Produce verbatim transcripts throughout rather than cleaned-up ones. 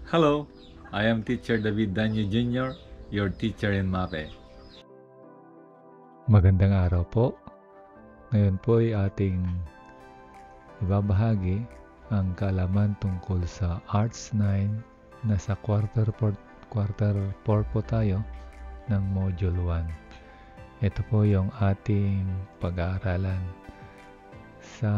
Hello, I am Teacher David Danyo Junior, your teacher in MAPE. Magandang araw po. Ngayon po ay ating ibabahagi ang kaalaman tungkol sa Arts nine. Nasa quarter four, quarter four po tayo ng Module one. Ito po yung ating pag-aaralan sa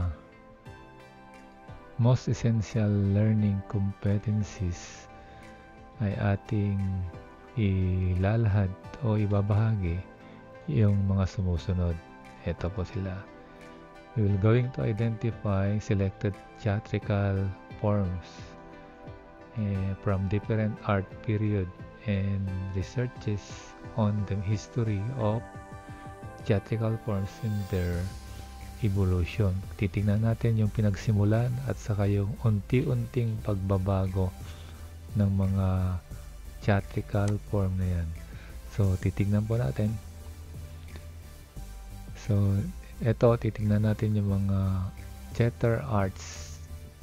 most essential learning competencies ay ating ilalahad o ibabahagi yung mga sumusunod. Ito po sila. We will going to identify selected theatrical forms eh, from different art period and researches on the history of theatrical forms in their evolution. Titingnan natin yung pinagsimulan at saka yung unti-unting pagbabago ng mga theatrical form na yan. So, titingnan po natin. So, eto, titingnan natin yung mga theater arts.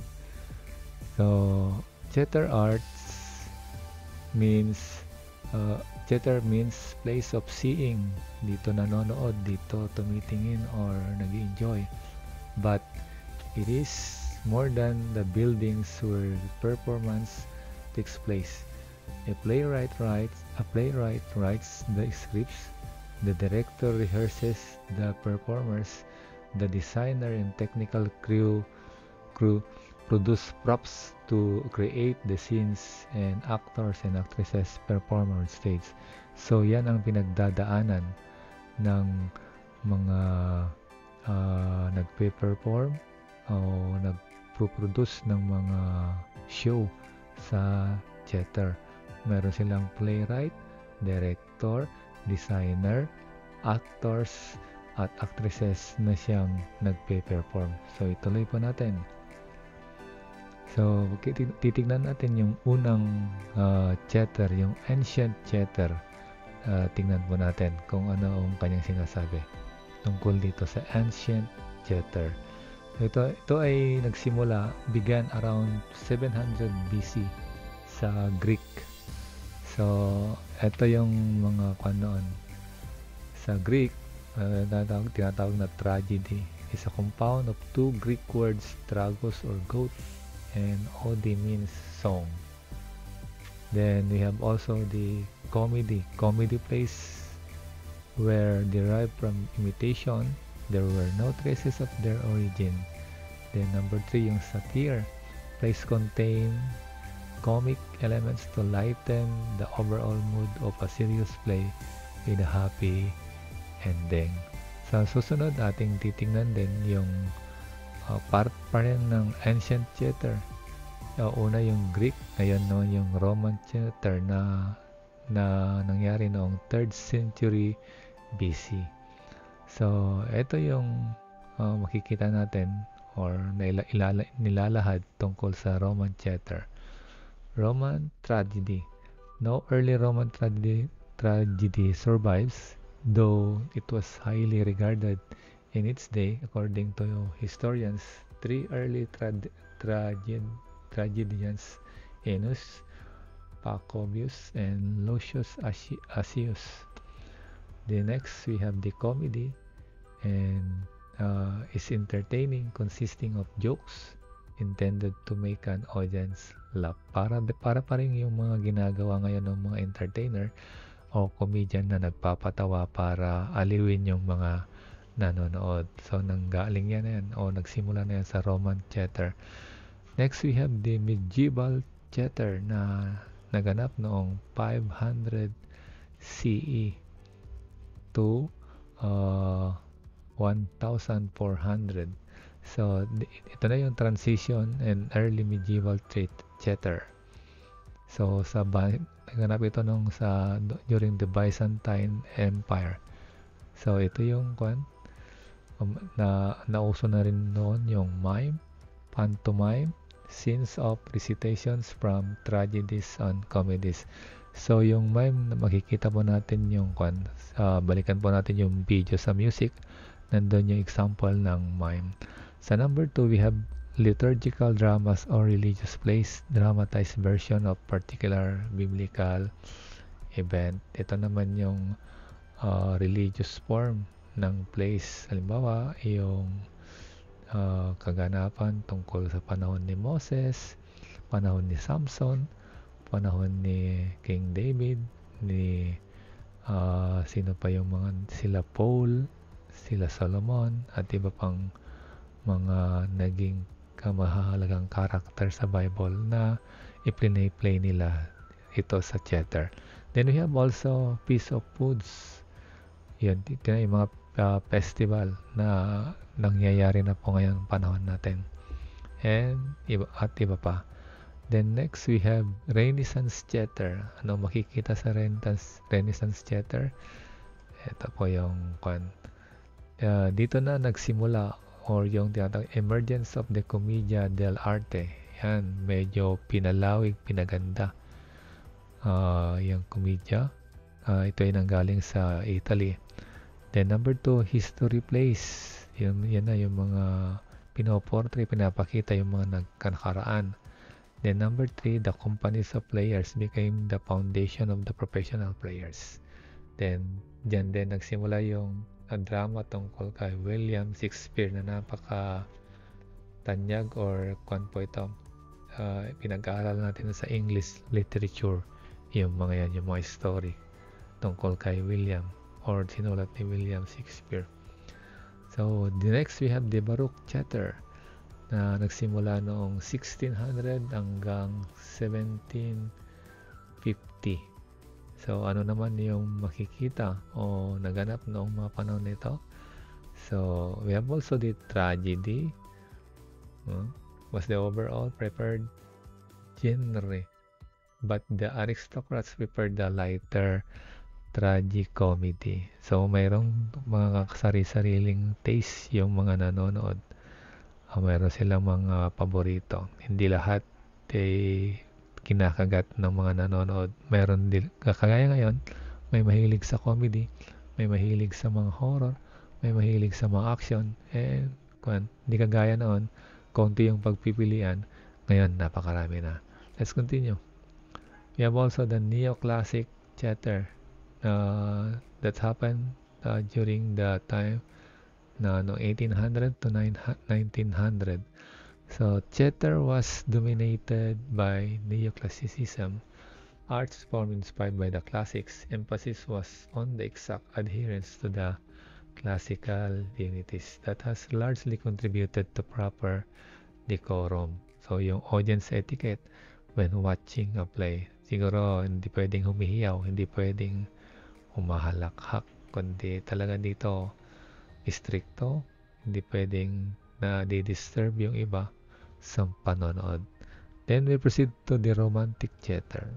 So, theater arts means, uh, theater means place of seeing. Dito nanonood, dito tumitingin or nag-enjoy. But, it is more than the buildings where performance takes place. A playwright writes, a playwright writes the scripts. The director rehearses the performers. The designer and technical crew crew produce props to create the scenes, and actors and actresses perform on stage. So yan ang pinagdadaanan ng mga uh, nagpe-perform o nagpo-produce ng mga show sa theater. Meron silang playwright, director, designer, actors, at actresses na siyang nagpe-perform. So, ituloy po natin. So, titignan natin yung unang uh, theater, yung ancient theater. Uh, tingnan po natin kung ano ang kanyang sinasabi tungkol dito sa ancient theater. Ito, ito ay nagsimula, began around seven hundred B C sa Greek. So, ito yung mga kanoon. Sa Greek, uh, tinatawag, tinatawag na tragedy is a compound of two Greek words, tragos or goat, and odi means song. Then we have also the comedy. Comedy plays were derived from imitation. There were no traces of their origin. Then number three, yung satire. Plays contain comic elements to lighten the overall mood of a serious play with a happy ending. Sa susunod, ating titingnan din yung uh, part pa rin ng ancient theater. Uh, una yung Greek, ngayon no, yung Roman theater na na nangyari noong third century B C. So, ito yung uh, makikita natin or nailala, nilalahad tungkol sa Roman theater. Roman tragedy. No early Roman tragedy, tragedy survives, though it was highly regarded in its day. According to historians, three early trad- traged- tragedians, Enus, Pacobius, and Lucius Accius. The next, we have the comedy, and uh, is entertaining, consisting of jokes intended to make an audience laugh. Para, para pa rin yung mga ginagawa ngayon ng mga entertainer o comedian na nagpapatawa para aliwin yung mga nanonood. So, nanggaling yan yan o nagsimula na yan sa Roman theater. Next, we have the medieval theater na naganap noong five hundred C E to uh, one thousand four hundred. So, ito na yung transition and early medieval theater. So, sa naganap ito nung sa during the Byzantine Empire. So, ito yung kwan um, na nauso na rin noon yung mime, pantomime, scenes of recitations from tragedies and comedies. So, yung mime, makikita po natin yung kwan, uh, balikan po natin yung video sa music. Nandun yung example ng mime. Sa number two, we have liturgical dramas or religious plays, dramatized version of particular biblical event. Ito naman yung uh, religious form ng plays. Halimbawa, yung uh, kaganapan tungkol sa panahon ni Moses, panahon ni Samson, panahon ni King David, ni uh, sino pa yung mga sila Paul, sila Solomon, at iba pang mga naging kamahalagang karakter sa Bible na i-play nila ito sa theater. Then we have also Feast of Foods. Yan, ito na yung mga uh, festival na nangyayari na po ngayon panahon natin. And iba, at iba pa. Then next we have Renaissance Theater. Ano makikita sa Renaissance, Renaissance Theater? Ito po yung kwan. Uh, dito na nagsimula or yung tinatawag emergence of the commedia dell'arte. Yan, medyo pinalawig, pinaganda. Uh, yung commedia. Uh, ito ay nanggaling sa Italy. Then number two, history plays. Yun, yan na yung mga pinoportray, pinapakita yung mga nagkakaraan. Then number three, the companies of players became the foundation of the professional players. Then, dyan din nagsimula yung uh, drama tungkol kay William Shakespeare na napaka tanyag or kwan po ito. Uh, pinag-aaral natin sa English literature yung mga yan, yung mga story tungkol kay William or sinulat ni William Shakespeare. So, the next we have the Baroque Theater na nagsimula noong sixteen hundred hanggang seventeen fifty. So, ano naman yung makikita o naganap noong mga panahon nito? So, we have also the tragedy. Uh, was the overall preferred genre. But the aristocrats preferred the lighter tragicomedy. So, mayroong mga sari-sariling taste yung mga nanonood. Uh, mayroon silang mga paborito. Hindi lahat ay kinakagat ng mga nanonood. Mayroon din, kagaya ngayon, may mahilig sa comedy, may mahilig sa mga horror, may mahilig sa mga action, and kwan, hindi kagaya noon, konti yung pagpipilian. Ngayon, napakarami na. Let's continue. We have also the neoclassic theater uh, that happened uh, during the time na no eighteen hundred to nineteen hundred. So theater was dominated by neoclassicism. Arts form inspired by the classics. Emphasis was on the exact adherence to the classical dignities that has largely contributed to proper decorum. So yung audience etiquette when watching a play. Siguro hindi pwedeng humihiyaw, hindi pwedeng humahalakhak, kundi talaga dito stricto, hindi pwedeng na di-disturb yung iba sa panonood. Then we proceed to the romantic theater.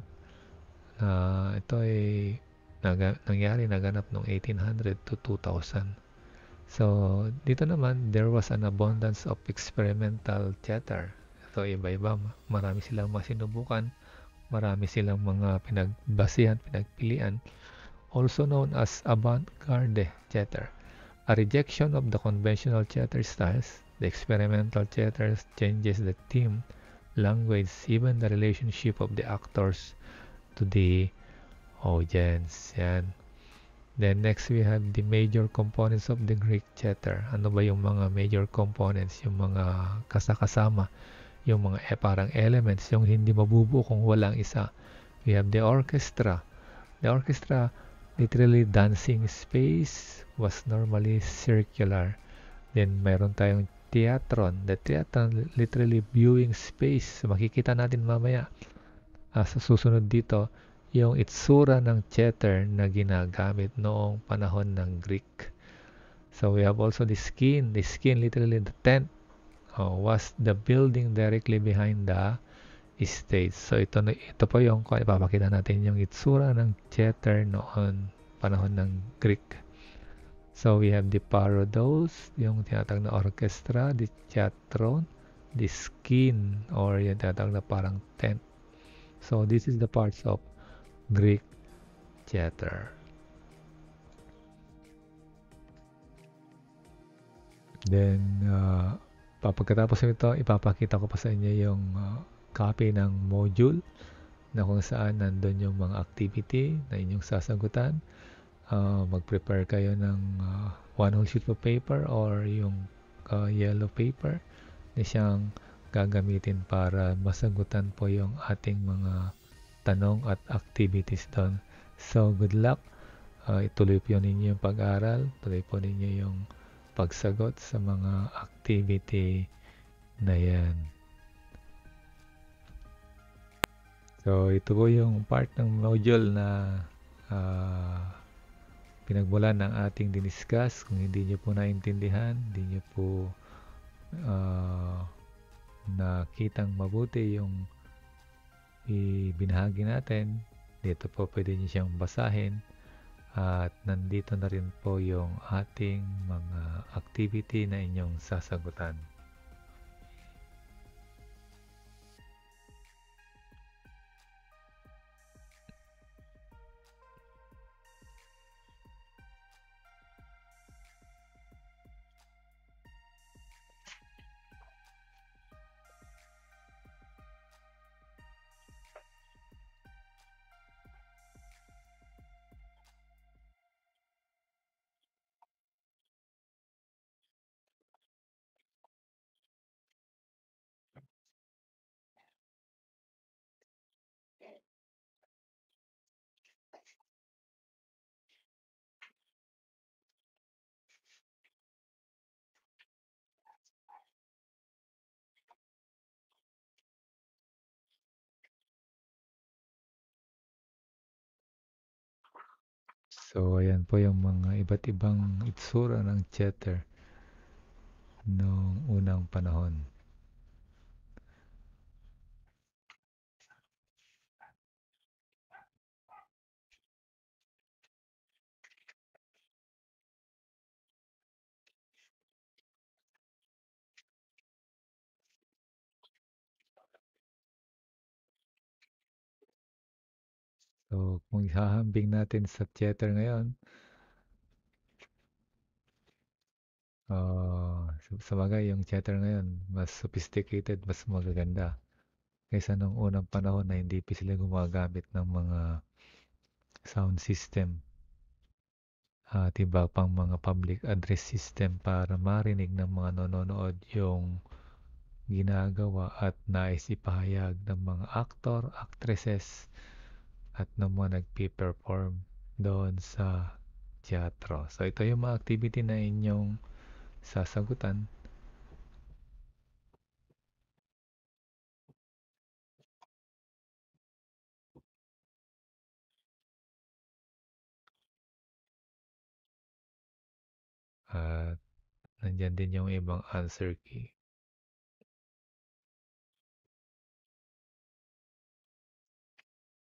Uh, ito ay naga, nangyari, naganap noong eighteen hundred to two thousand. So, dito naman, there was an abundance of experimental theater. So, iba-iba. Marami silang masinubukan. Marami silang mga pinagbasihan, pinagpilian. Also known as avant-garde theater. A rejection of the conventional theater styles. The experimental theater changes the theme, language, even the relationship of the actors to the audience. Yan. Then next we have the major components of the Greek theater. Ano ba yung mga major components? Yung mga kasakasama, yung mga eh, parang elements, yung hindi mabubuo kung walang isa. We have the orchestra. The orchestra, literally dancing space, was normally circular. Then mayroon tayong theatron. The theatron, literally viewing space. So, makikita natin mamaya uh, sa susunod dito yung itsura ng theater na ginagamit noong panahon ng Greek. So we have also the skin. The skin, literally the tent, uh, was the building directly behind the stage. So ito, ito po yung ipapakita natin yung itsura ng theater noon panahon ng Greek. So we have the parodos, yung tinatawag na orchestra, the theatron, the skin, or yung tinatawag na parang tent. So this is the parts of Greek theater. Then uh, Pagkatapos nito, ipapakita ko pa sa inyo yung uh, copy ng module na kung saan nandun yung mga activity na inyong sasagutan. Uh, mag-prepare kayo ng uh, one whole sheet of paper or yung uh, yellow paper na siyang gagamitin para masagutan po yung ating mga tanong at activities doon. So, good luck. Uh, ituloy po ninyo yung pag-aral. Tuloy po ninyo yung pagsagot sa mga activity na yan. So, ito po yung part ng module na uh, pinagmulan ng ating diniscuss. Kung hindi nyo po naintindihan, hindi nyo po uh, nakitang mabuti yung ibinahagi natin, dito po pwede nyo siyang basahin. At nandito na rin po yung ating mga activity na inyong sasagutan. So, ayan po yung mga iba't ibang itsura ng chatter noong unang panahon. So, kung ihahambing natin sa chatter ngayon, uh, sa bagay yung chatter ngayon, mas sophisticated, mas magaganda kaysa nung unang panahon na hindi pa sila gumagamit ng mga sound system at iba pang mga public address system para marinig ng mga nanonood yung ginagawa at nais ipahayag ng mga aktor, actresses at ng mga nagpi-perform doon sa teatro. So ito yung mga activity na inyong sasagutan. At nandyan din yung ibang answer key.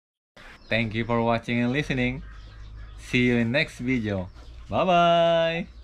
Thank you for watching and listening. See you in next video. Bye-bye!